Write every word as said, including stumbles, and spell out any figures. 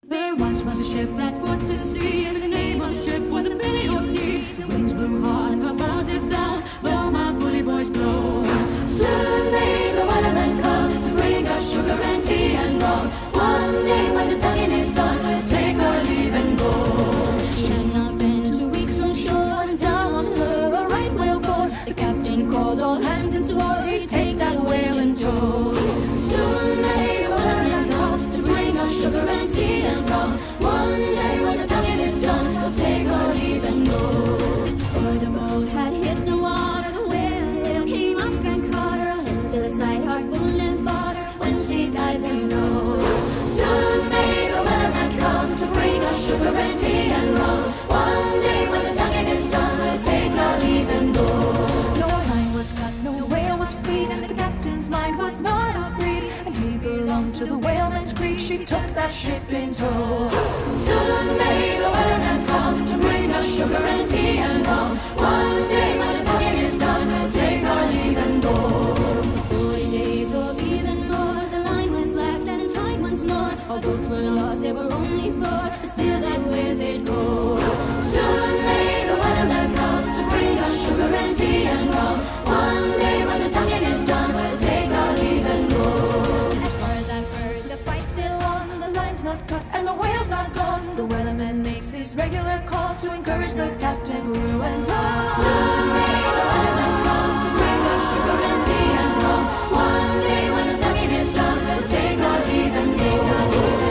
There once was a ship that put to sea, and the name of the ship was the Billy O T. The winds blew hard and her boat did down, blow my bully boys blow. Soon may the Wellerman come to bring us sugar and tea and rum. One day when the tonguing is done, we'll take our leave and go. She had not been two weeks from shore, and down on her a right whale bore. The captain called all hands and swore he'd take that whale in tow. Soon may the Wellerman come to bring us sugar and tea and rum. One day when the tonguing is done, we'll take our leave and go. For the boat had hit the water, the whale's tail came up and caught her. Head to the side, harpoon and fought her when she died below. Soon may the Wellerman come to bring us sugar and tea and rum. One day when the tonguing is done, we'll take our leave and go. No line was cut, no whale was freed, and the captain's mind was not of greed, and he belonged to the whaleman's creed. She took that ship in tow. Soon may the Wellerman come to bring us sugar and tea and rum. One day when the tonguing is done, we'll take our leave and go. For forty days or even more, the line was slacked and tied once more. Our boats were lost, there were only four, but still that whale did go. Soon may the Wellerman come to bring us sugar and tea and rum. One day when the tonguing is done, we'll take our leave and go. As far as I've heard, the fight's still on, the line's not cut and the whale's not gone. The Wellerman makes his regular call to encourage the captain, crew and all. Soon may the Wellerman come to bring us sugar and tea and rum. One day when the tonguing is done, we'll take our leave and go.